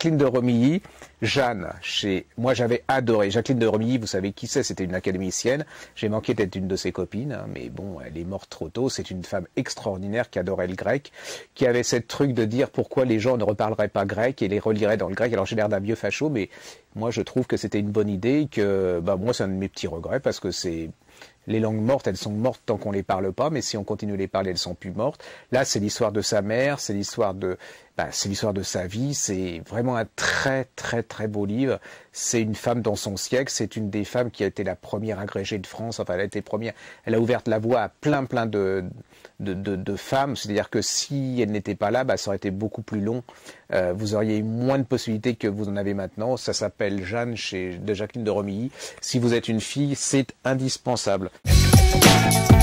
Jacqueline de Romilly, Jeanne, moi j'avais adoré. Jacqueline de Romilly, vous savez qui c'est, c'était une académicienne. J'ai manqué d'être une de ses copines, hein, mais bon, elle est morte trop tôt. C'est une femme extraordinaire qui adorait le grec, qui avait cette truc de dire pourquoi les gens ne reparleraient pas grec et les reliraient dans le grec. Alors j'ai l'air d'un vieux facho, mais moi je trouve que c'était une bonne idée, que moi c'est un de mes petits regrets, parce que c'est... Les langues mortes, elles sont mortes tant qu'on les parle pas, mais si on continue de les parler, elles sont plus mortes. Là, c'est l'histoire de sa mère, c'est l'histoire de sa vie. C'est vraiment un très très très beau livre. C'est une femme dans son siècle. C'est une des femmes qui a été la première agrégée de France. Enfin, elle a été première. Elle a ouvert la voie à plein de femmes. C'est-à-dire que si elle n'était pas là, ça aurait été beaucoup plus long. Vous auriez eu moins de possibilités que vous en avez maintenant. Ça s'appelle Jeanne de Jacqueline de Romilly. Si vous êtes une fille, c'est indispensable.